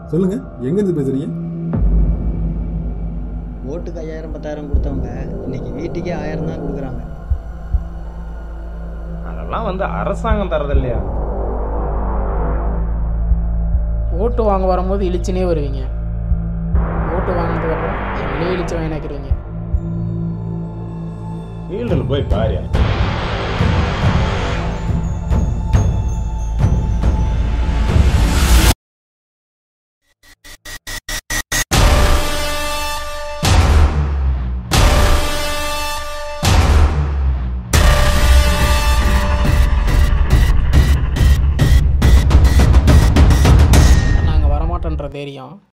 சொல்லுங்க, எங்கேருந்து பேசுறீங்க? ஓட்டுக்கு 5000 10,000 கொடுத்தவங்க இன்னைக்கு வீட்டுக்கே 1000 தான் கொடுக்குறாங்க. அதெல்லாம் அரசாங்கம் தரது இல்லையா? ஓட்டு வாங்க வரும்போது இழிச்சுனே வருவீங்க, ஓட்டு வாங்கினதுக்கப்புறம் எங்களே இழிச்சு வாங்கினாக்கிறீங்க. ஃபீல்டில் போய் பாரியா. நாங்கள் வரமாட்டோன்ற தைரியம்